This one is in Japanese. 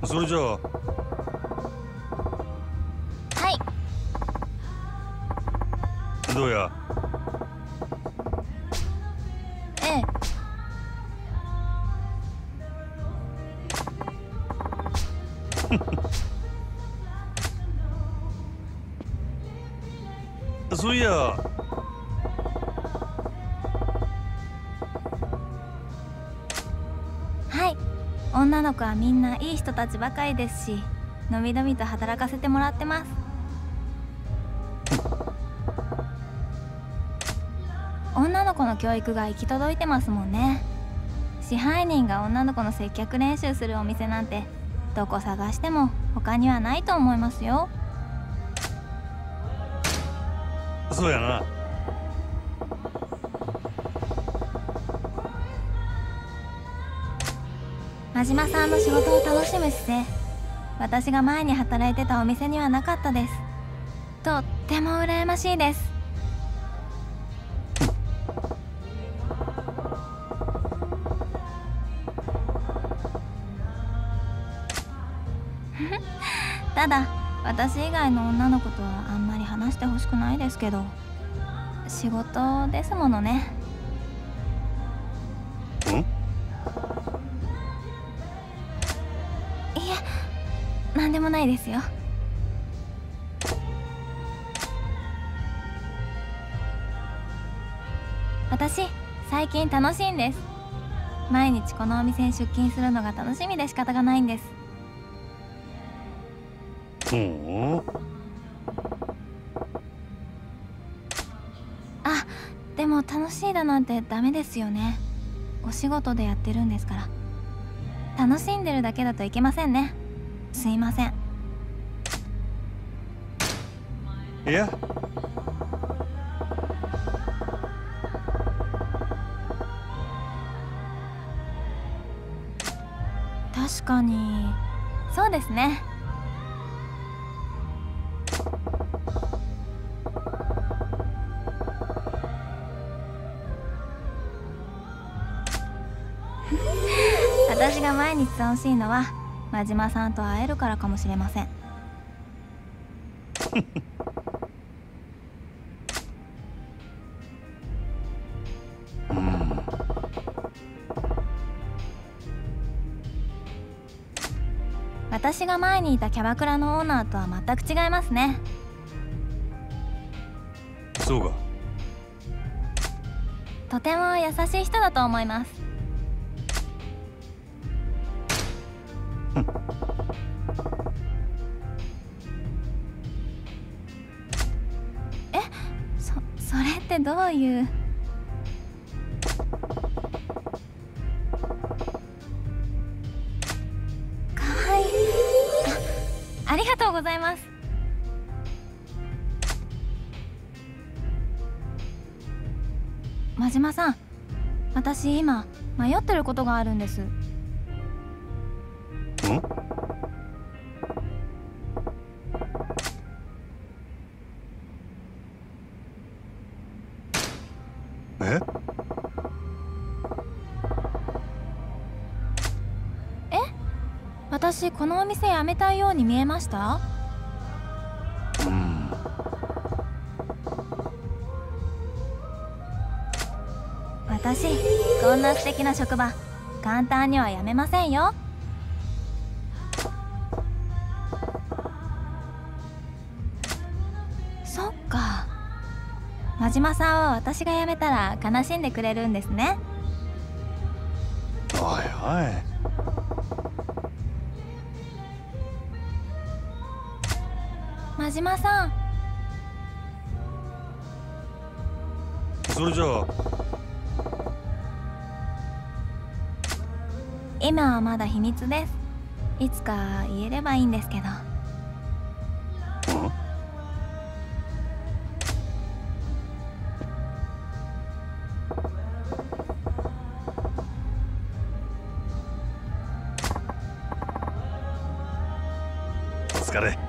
それじゃあ。 はい。 どうや。 ええ。 そういや。 はい。女の子はみんないい人たちばかりですし、のびのびと働かせてもらってます。女の子の教育が行き届いてますもんね。支配人が女の子の接客練習するお店なんてどこ探しても他にはないと思いますよ。 そうやな。 真島さんの仕事を楽しむ姿勢、私が前に働いてたお店にはなかったです。とっても羨ましいです。ただ私以外の女の子とはあんまり話してほしくないですけど、仕事ですものね。 ん？ いえ、なんでもないですよ。私最近楽しいんです。毎日このお店に出勤するのが楽しみで仕方がないんです。あ、でも楽しいだなんてダメですよね。お仕事でやってるんですから。楽しんでるだけだといけませんね。すいません。 いや。 確かにそうですね。私が毎日楽しいのは真島さんと会えるからかもしれません。私が前にいたキャバクラのオーナーとは全く違いますね。 そうか。 とても優しい人だと思います。え、それってどういう。かわいい。ありがとうございます。真島さん、私今迷ってることがあるんです。 え？ 私このお店辞めたいように見えました？私こんな素敵な職場簡単には辞めませんよ。そっか、真島さんは私が辞めたら悲しんでくれるんですね。 おいおい。 真島さん。 それじゃあ。 今はまだ秘密です。いつか言えればいいんですけど。 お疲れ。